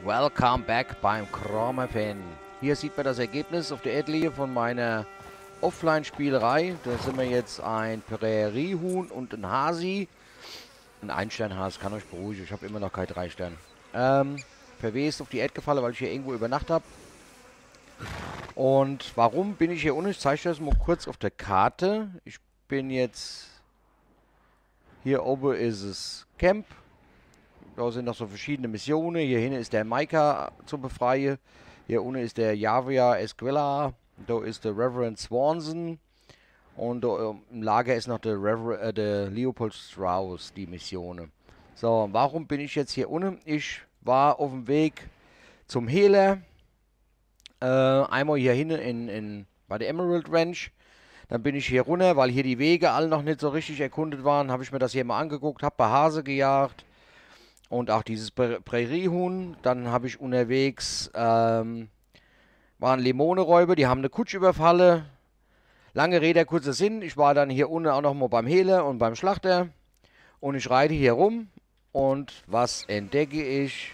Welcome back beim Chromafen. Hier sieht man das Ergebnis auf der Erdlinie von meiner Offline-Spielerei. Da sind wir jetzt ein Präeriehuhn und ein Hasi. Ein Einsteinhase, kann euch beruhigen. Ich habe immer noch keine 3 Sterne. Verwest auf die Erde gefallen, weil ich hier irgendwo übernachtet habe. Und warum bin ich hier unten? Ich zeige euch das mal kurz auf der Karte. Ich bin jetzt... Hier oben ist es Camp. Da sind noch so verschiedene Missionen. Hier hinten ist der Micah zu befreien. Hier unten ist der Javier Esquela. Da ist der Reverend Swanson. Und da, im Lager ist noch der Leopold Strauss, die Missionen. So, warum bin ich jetzt hier unten? Ich war auf dem Weg zum Hehler. Einmal hier hinten bei der Emerald Ranch. Dann bin ich hier runter, weil hier die Wege alle noch nicht so richtig erkundet waren. Habe ich mir das hier mal angeguckt, habe bei Hase gejagt. Und auch dieses Präriehuhn. Dann habe ich unterwegs, waren Limonenräuber, die haben eine Kutsche überfallen. Lange Rede, kurzer Sinn. Ich war dann hier unten auch noch mal beim Hehler und beim Schlachter. Und ich reite hier rum. Und was entdecke ich?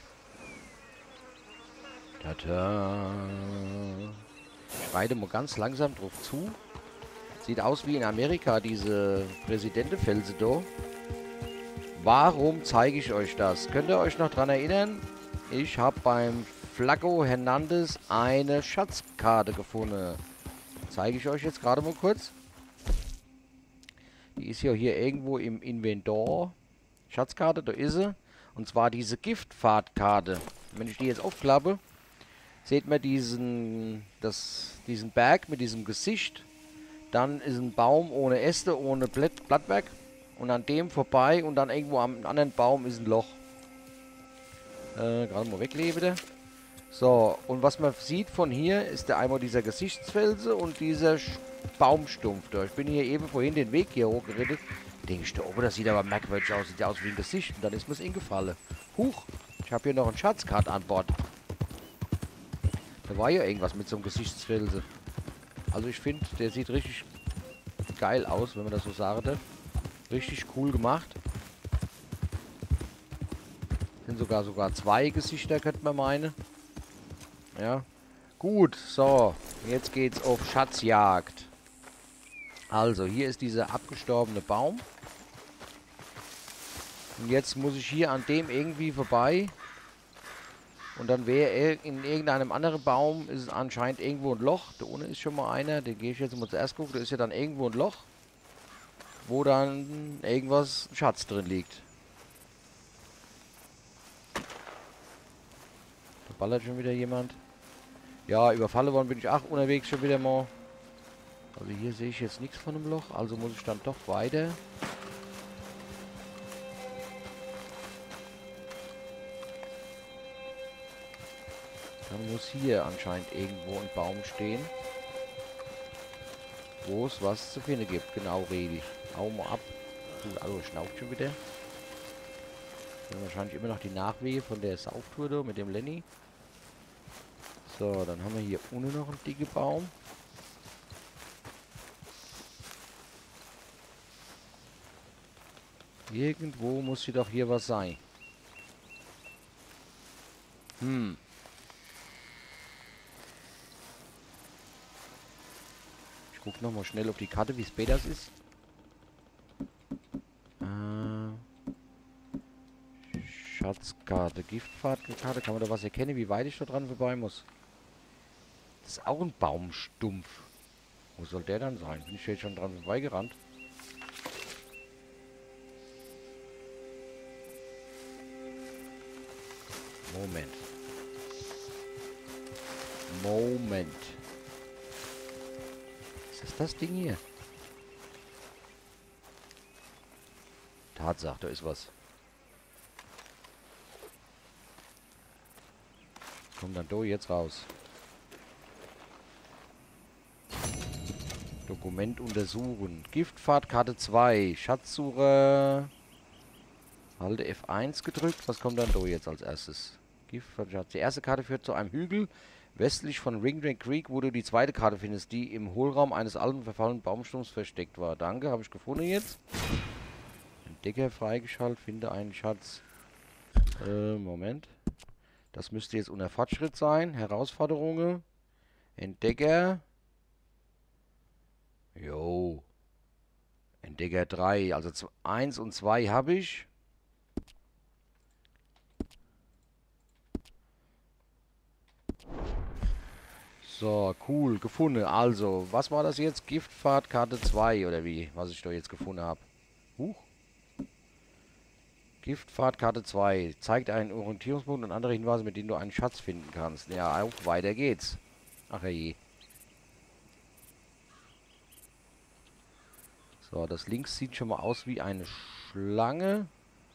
Tada. Ich reite mal ganz langsam drauf zu. Sieht aus wie in Amerika, diese Präsidentenfelsen da. Warum zeige ich euch das? Könnt ihr euch noch daran erinnern? Ich habe beim Flaco Hernandez eine Schatzkarte gefunden. Zeige ich euch jetzt gerade mal kurz. Die ist ja hier irgendwo im Inventar. Schatzkarte, da ist sie. Und zwar diese Giftpfadkarte. Wenn ich die jetzt aufklappe, seht man diesen Berg mit diesem Gesicht. Dann ist ein Baum ohne Äste, ohne Blattwerk. Und an dem vorbei und dann irgendwo am anderen Baum ist ein Loch. Gerade mal weglegen wieder. So, und was man sieht von hier, ist der einmal dieser Gesichtsfelsen und dieser Baumstumpf da. Ich bin hier eben vorhin den Weg hier hochgeredet. Denke ich, oh, das sieht aber merkwürdig aus. Sieht ja aus wie ein Gesicht. Und dann ist mir es ingefallen. Huch, ich habe hier noch einen Schatzkart an Bord. Da war ja irgendwas mit so einem Gesichtsfelsen. Also ich finde, der sieht richtig geil aus, wenn man das so sagen darf. Richtig cool gemacht. Sind sogar 2 Gesichter, könnte man meinen. Ja. Gut, so. Jetzt geht's auf Schatzjagd. Also, hier ist dieser abgestorbene Baum. Und jetzt muss ich hier an dem irgendwie vorbei. Und dann wäre in irgendeinem anderen Baum ist anscheinend irgendwo ein Loch. Da unten ist schon mal einer. Den gehe ich jetzt mal zuerst gucken. Da ist ja dann irgendwo ein Loch, wo dann irgendwas Schatz drin liegt. Da ballert schon wieder jemand. Ja, überfallen worden bin ich auch unterwegs schon wieder mal. Also hier sehe ich jetzt nichts von dem Loch, also muss ich dann doch weiter. Dann muss hier anscheinend irgendwo ein Baum stehen, wo es was zu finden gibt. Genau, rede ich. Hau mal ab. Also schnauft schon wieder. Dann wahrscheinlich immer noch die Nachwege von der Sauftour da mit dem Lenny. So, dann haben wir hier unten noch einen dicken Baum. Irgendwo muss hier doch hier was sein. Ich gucke nochmal schnell auf die Karte, wie spät das ist. Schatzkarte, Giftpfadkarte. Kann man da was erkennen, wie weit ich da dran vorbei muss? Das ist auch ein Baumstumpf. Wo soll der dann sein? Bin ich jetzt schon dran vorbeigerannt? Moment. Moment. Ist das Ding hier? Tatsache, da ist was. Kommt dann da jetzt raus. Dokument untersuchen. Giftpfadkarte 2. Schatzsuche. Halte F1 gedrückt. Was kommt dann da jetzt als erstes? Giftpfadkarte. Die erste Karte führt zu einem Hügel. Westlich von Ringdrake Creek, wo du die zweite Karte findest, die im Hohlraum eines alten, verfallenen Baumstumpfs versteckt war. Danke, habe ich gefunden jetzt. Entdecker freigeschaltet. Finde einen Schatz. Moment. Das müsste jetzt unter Fortschritt sein. Herausforderungen. Entdecker. Jo. Entdecker 3. Also 1 und 2 habe ich. So, cool. Gefunden. Also, was war das jetzt? Giftfahrtkarte 2 oder wie? Was ich da jetzt gefunden habe. Huch. Giftfahrtkarte 2. Zeigt einen Orientierungspunkt und andere Hinweise, mit denen du einen Schatz finden kannst. Ja, auf, weiter geht's. Ach je. So, das links sieht schon mal aus wie eine Schlange.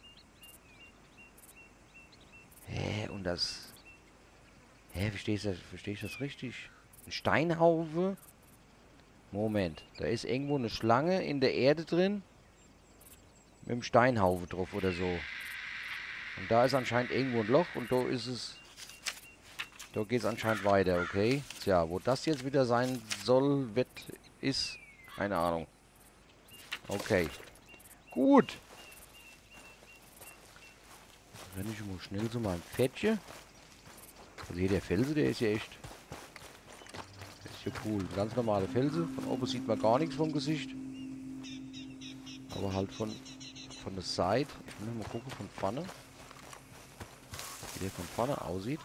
Hä, und das... Hä, verstehe ich das richtig? Ein Steinhaufe? Moment, da ist irgendwo eine Schlange in der Erde drin. Mit einem Steinhaufe drauf oder so. Und da ist anscheinend irgendwo ein Loch und da ist es... Da geht es anscheinend weiter, okay? Tja, wo das jetzt wieder sein soll, ist... Keine Ahnung. Okay. Gut. Renne ich mal schnell zu meinem Pferdchen. Also hier der Felsen, der ist ja echt... Der ist ja cool. Ganz normale Felsen. Von oben sieht man gar nichts vom Gesicht. Aber halt von der Seite. Ich will mal gucken von vorne. Wie der von vorne aussieht.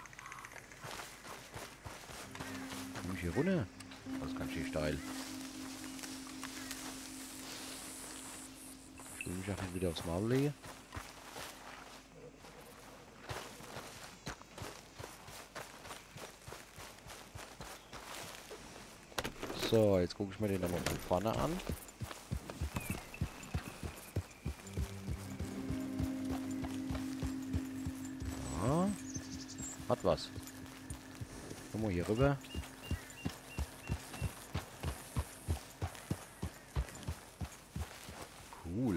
Komm ich hier runter? Das ist ganz schön steil. Ich will mich auch nicht wieder aufs Maul legen. So, jetzt gucke ich mir den nochmal von vorne an. Ja, hat was. Komm mal hier rüber. Cool.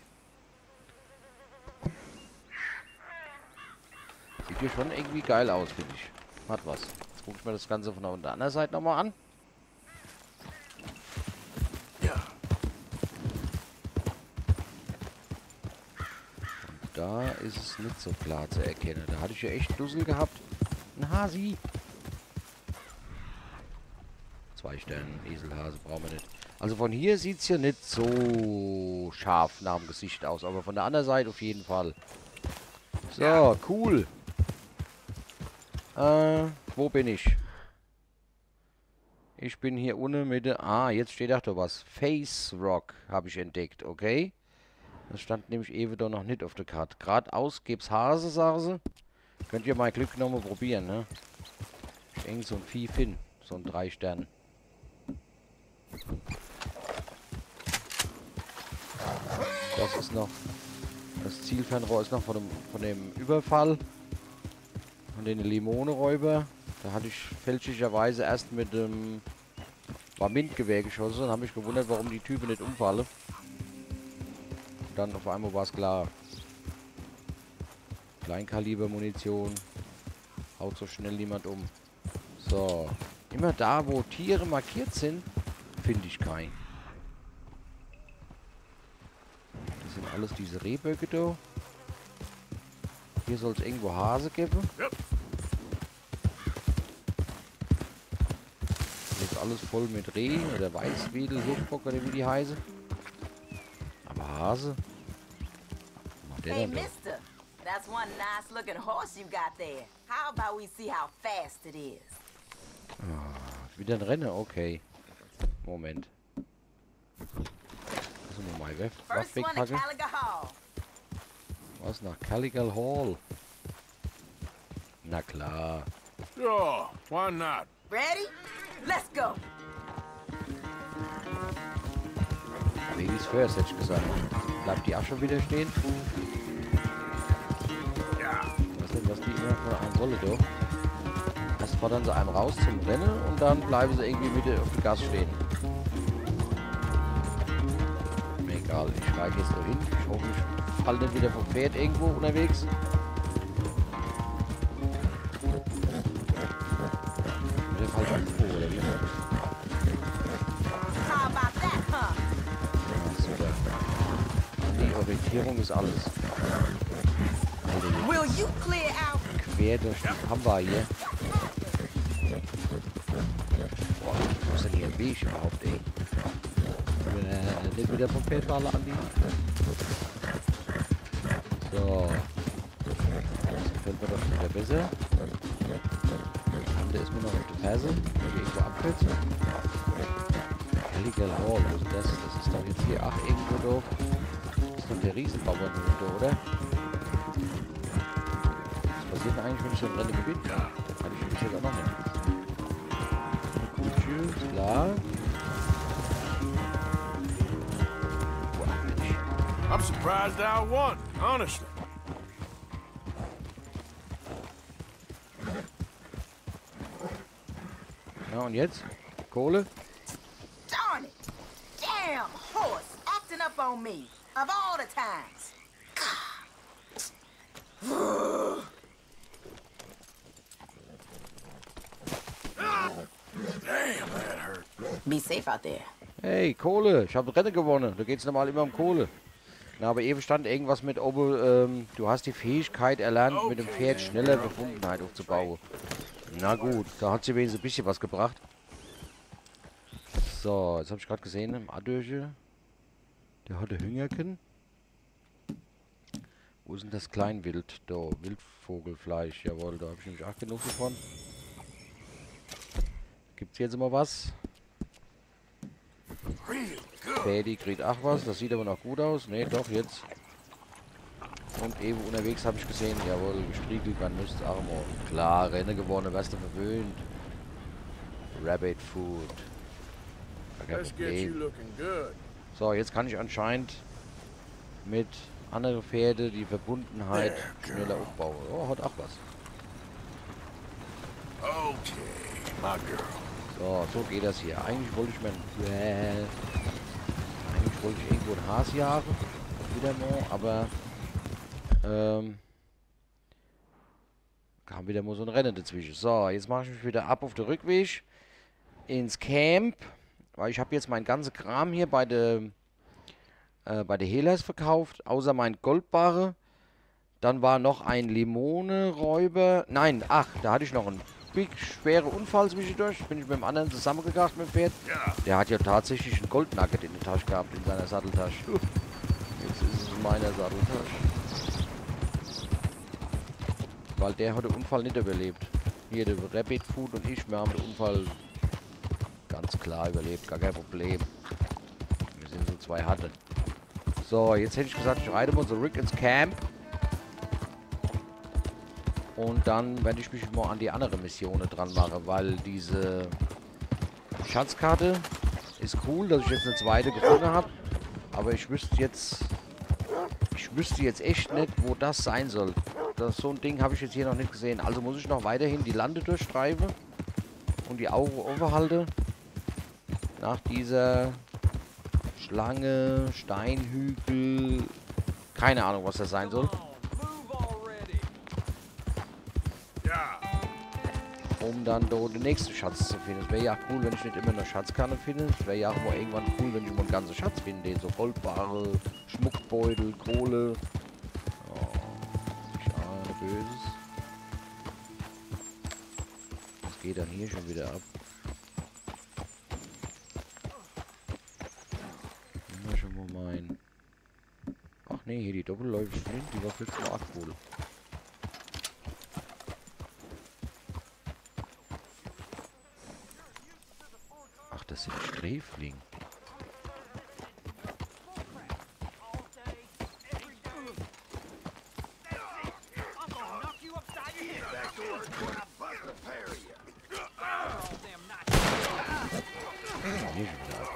Sieht hier schon irgendwie geil aus, finde ich. Hat was. Jetzt gucke ich mir das Ganze von der anderen Seite nochmal an. Da ist es nicht so klar zu erkennen. Da hatte ich ja echt Dussel gehabt. Ein Hasi. 2 Sterne, Eselhase brauchen wir nicht. Also von hier sieht es ja nicht so scharf nach dem Gesicht aus. Aber von der anderen Seite auf jeden Fall. So, cool. Wo bin ich? Ich bin hier unten mit der... Ah, jetzt steht auch da was. Face Rock habe ich entdeckt, okay? Das stand nämlich eben doch noch nicht auf der Karte. Geradeaus gibt's Hase, sagen sie. Könnt ihr mal Glück nochmal probieren, ne? Irgend so ein Vieh hin. So ein 3 Stern. Das ist noch... Das Zielfernrohr ist noch von dem Überfall. Von den Limonenräuber. Da hatte ich fälschlicherweise erst mit dem Mintgewehr geschossen und habe mich gewundert, warum die Typen nicht umfallen. Dann auf einmal war es klar. Kleinkaliber-Munition. Haut so schnell niemand um. So. Immer da, wo Tiere markiert sind, finde ich keinen. Das sind alles diese Rehböcke da. Hier soll es irgendwo Hase geben. Hier ist alles voll mit Reh oder Weißwedel, Hirschbock oder wie die heißen. Aber Hase? Hey, mister, that's one nice looking horse you got there. How about we see how fast it is? Ah, wieder ein Rennen, okay. Moment. Also mal was wegpacken. Was nach Caligal Hall? Na klar. Sure, why not? Ready? Let's go. Ladies first, hätte ich gesagt. Bleibt die auch schon wieder stehen? Was denn, was die immer von einem solle doch? Das fordern sie einem raus zum Rennen und dann bleiben sie irgendwie wieder auf dem Gas stehen. Mir egal, ich steige jetzt so hin. Ich hoffe, ich falle nicht wieder vom Pferd irgendwo unterwegs. Wieder falsch angefangen, oder wie? Super. Die Orientierung ist alles. Will you clear out? quer durch die Pampa hier. Boah, wo ist denn hier ein Weg überhaupt, ey? Nicht wieder vom Pferd mal an die. So. Das gefällt mir doch wieder besser. Der ist mir noch auf der Ferse. Muss ich irgendwo abkürzen. Caligal Hall, wo ist das? Das ist doch jetzt hier. Ach, irgendwo doch. Das ist doch der Riesenbauer dahinter, oder? Was passiert denn eigentlich, wenn ich so ein Rennen gewinne? Ja. Kann ich mich jetzt auch noch nicht. Gut, tschüss, klar. I'm surprised I won, honestly. Ja, und jetzt? Kohle? Darn it! Damn horse acting up on me of all the times. Damn, that hurt. Be safe out there. Hey, Kohle. Ich habe Rennen gewonnen. Da geht es normal immer um Kohle. Na, aber eben stand irgendwas mit, du hast die Fähigkeit erlernt, mit dem Pferd schneller Verbundenheit aufzubauen. Na gut, da hat sie wenigstens ein bisschen was gebracht. So, jetzt habe ich gerade gesehen, im Adöche. Der hatte Hüngerken. Wo ist denn das Kleinwild? Da, Wildvogelfleisch. Jawohl, da habe ich nämlich auch genug davon. Gibt's jetzt immer was? Paddy kriegt auch was. Das sieht aber noch gut aus. Ne, doch, jetzt. Und eben unterwegs habe ich gesehen, jawohl, gestriegelt, man müsste Armor. Klar, Rennen gewonnen, wärst du verwöhnt. Rabbit Food. Kein Problem. So, jetzt kann ich anscheinend mit anderen Pferde die Verbundenheit schneller aufbauen. Oh, hat auch was. Okay, my girl. So geht das hier. Eigentlich wollte ich irgendwo ein Has jagen. Wieder mal, aber kam wieder mal so ein Rennen dazwischen. So, jetzt mache ich mich wieder ab auf den Rückweg ins Camp, weil ich habe jetzt mein ganze Kram hier bei der Helas verkauft, außer mein Goldbarre. Dann war noch ein Limone-Räuber. Nein, ach, da hatte ich noch einen schweren Unfall zwischendurch. Bin ich mit dem anderen zusammengekracht mit dem Pferd. Der hat ja tatsächlich einen Goldnugget in der Tasche gehabt, in seiner Satteltasche. Jetzt ist es in meiner Satteltasche. Weil der hat den Unfall nicht überlebt. Hier, der Rabbit Food und ich, wir haben den Unfall ganz klar überlebt. Gar kein Problem. Wir sind so zwei Hatte. So, jetzt hätte ich gesagt, ich reite mal zurück ins Camp. Und dann werde ich mich mal an die andere Missionen dran machen, weil diese Schatzkarte ist cool, dass ich jetzt eine zweite gefunden habe. Aber ich wüsste jetzt echt nicht, wo das sein soll. So ein Ding habe ich jetzt hier noch nicht gesehen. Also muss ich noch weiterhin die Lande durchstreifen und die Augen offen halten. Nach dieser Schlange, Steinhügel, keine Ahnung, was das sein soll. Um dann dort den nächsten Schatz zu finden. Es wäre ja cool, wenn ich nicht immer eine Schatzkanne finde. Es wäre ja auch mal irgendwann cool, wenn ich mal einen ganzen Schatz finde. Den so Goldbarre, Schmuckbeutel, Kohle. Oh, schade, Böses. Was geht dann hier schon wieder ab? Nehmen wir schon mal mein... Ach nee, hier die Doppelläufige Flint, die war plötzlich auch cool. Das sind Sträfling. Hier schon wieder ab.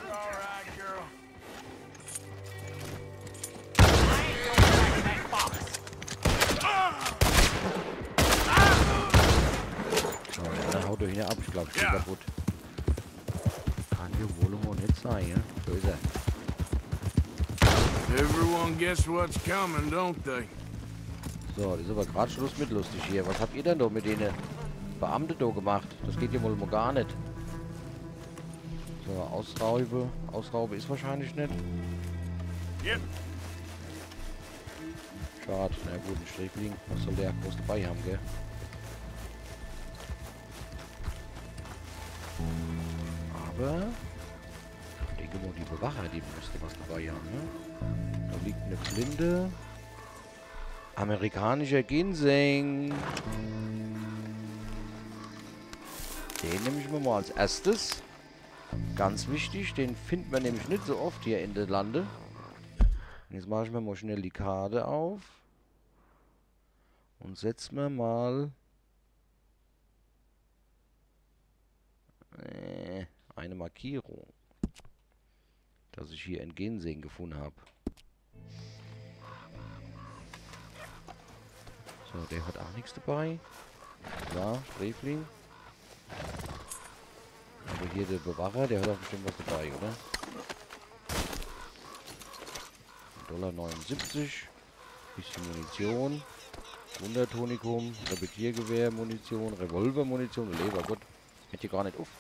So, dann haut er hier ab. Ich glaube, ich bin kaputt. Wohl nicht sein, ja? So ist er. Everyone guess what's coming, don't they? So, das ist aber gerade Schluss mit lustig hier. Was habt ihr denn da mit denen Beamten da gemacht? Das geht ja wohl mal gar nicht. So, Ausraube. Ausraube ist wahrscheinlich nicht. Yep. Schade. Na gut, ein Sträfling. Was soll der groß dabei haben, gell? Aber ich denke mal, die Bewacher, die müsste was dabei haben, ne? Da liegt eine Flinte. Amerikanischer Ginseng. Den nehme ich mir mal als erstes. Ganz wichtig, den findet man nämlich nicht so oft hier in den Lande. Jetzt mache ich mir mal schnell die Karte auf. Und setze mir mal eine Markierung, dass ich hier einen Ginseng gefunden habe. So, der hat auch nichts dabei. Ja, Sträfling. Aber hier der Bewacher, der hat auch bestimmt was dabei, oder? $79. Bisschen Munition. Wundertonikum. Repetiergewehr, Munition. Revolver-Munition. Leber, Gott. Hätte hier gar nicht auf.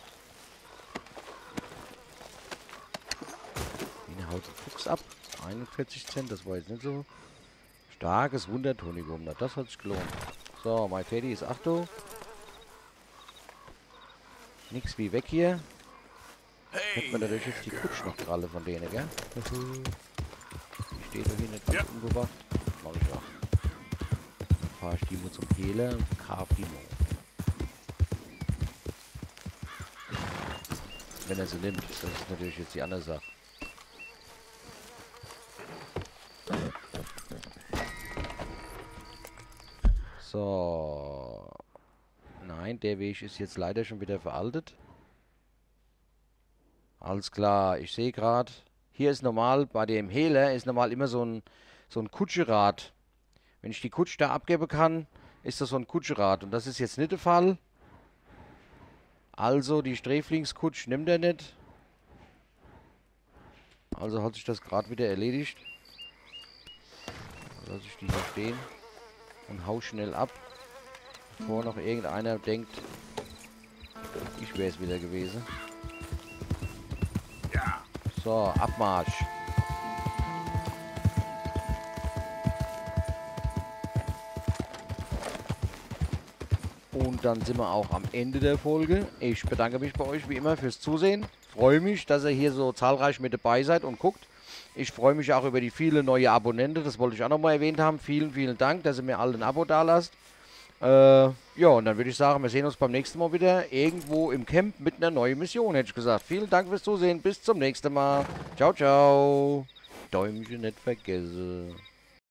Eine haut den Fuchs ab. 41 Cent, das war jetzt nicht so. Starkes Wundertonikum. Na, das hat sich gelohnt. So, mein Freddy ist Achtung. Nix wie weg hier. Hätte man natürlich jetzt die Kutsch noch Kralle von denen, gell? Ich stehe doch hier nicht ganz unbewacht. Mach ich auch. Dann fahre ich die mal zum Hehler und verkaufe die mal. Wenn er sie nimmt, das ist natürlich jetzt die andere Sache. So. Nein, der Weg ist jetzt leider schon wieder veraltet. Alles klar, ich sehe gerade, hier ist normal, bei dem Hehler ist normal immer so ein Kutscherad. Wenn ich die Kutsche da abgeben kann, ist das so ein Kutscherad. Und das ist jetzt nicht der Fall. Also die Sträflingskutsch nimmt er nicht. Also hat sich das gerade wieder erledigt. Lass ich die hier stehen und hau schnell ab, bevor noch irgendeiner denkt, ich wäre es wieder gewesen. So, Abmarsch. Und dann sind wir auch am Ende der Folge. Ich bedanke mich bei euch wie immer fürs Zusehen. Freue mich, dass ihr hier so zahlreich mit dabei seid und guckt. Ich freue mich auch über die vielen neue Abonnenten. Das wollte ich auch nochmal erwähnt haben. Vielen, vielen Dank, dass ihr mir alle ein Abo da lasst. Ja, und dann würde ich sagen, wir sehen uns beim nächsten Mal wieder irgendwo im Camp mit einer neuen Mission, hätte ich gesagt. Vielen Dank fürs Zusehen. Bis zum nächsten Mal. Ciao, ciao. Däumchen nicht vergessen.